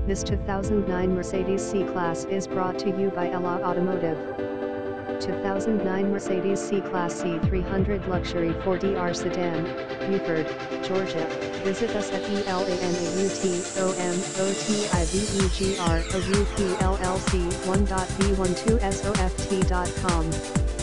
This 2009 Mercedes C-Class is brought to you by Elan Automotive. 2009 Mercedes C-Class C300 Luxury 4DR Sedan, Buford, Georgia. Visit us at ELANAUTOMOTIVEGR OUPLLC 1.B12SOFT.com.